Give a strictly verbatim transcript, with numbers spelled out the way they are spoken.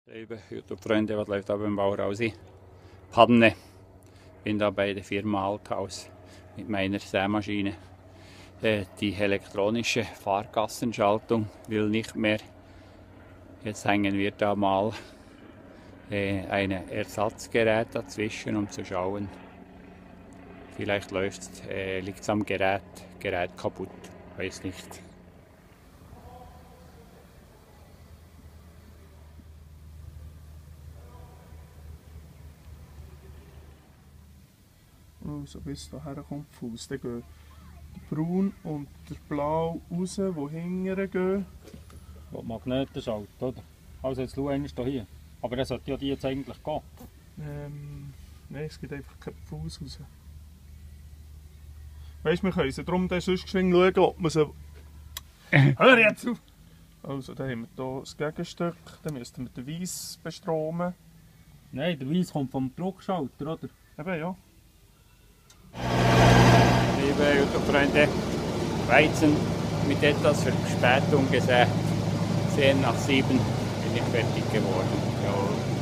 Liebe YouTube-Freunde, was läuft da beim Bau raus? Panne. Bin da bei der Firma Althaus mit meiner Sämaschine. Äh, die elektronische Fahrgassenschaltung will nicht mehr. Jetzt hängen wir da mal äh, ein Ersatzgerät dazwischen, um zu schauen. Vielleicht läuft, äh, liegt es am Gerät, Gerät kaputt, weiß nicht. Also bis hierher kommt der Fuß. Dann gehen der Braun und der Blau raus, die hinterher gehen. Die Magneten schalten, oder? Also jetzt schau einmal hier. Aber dann sollte ja die jetzt eigentlich gehen. Ähm, Nein, es gibt einfach keinen Fuß raus. Weißt du, wir können sie darum dann sonst geschwind schauen, ob man sie... Hör jetzt auf! Also, dann haben wir hier das Gegenstück. Dann müssten wir den Weiss bestromen. Nein, der Weiss kommt vom Druckschalter, oder? Eben, ja. Liebe YouTube-Freunde, Weizen mit etwas Verspätung gesät. zehn nach sieben bin ich fertig geworden. Ja.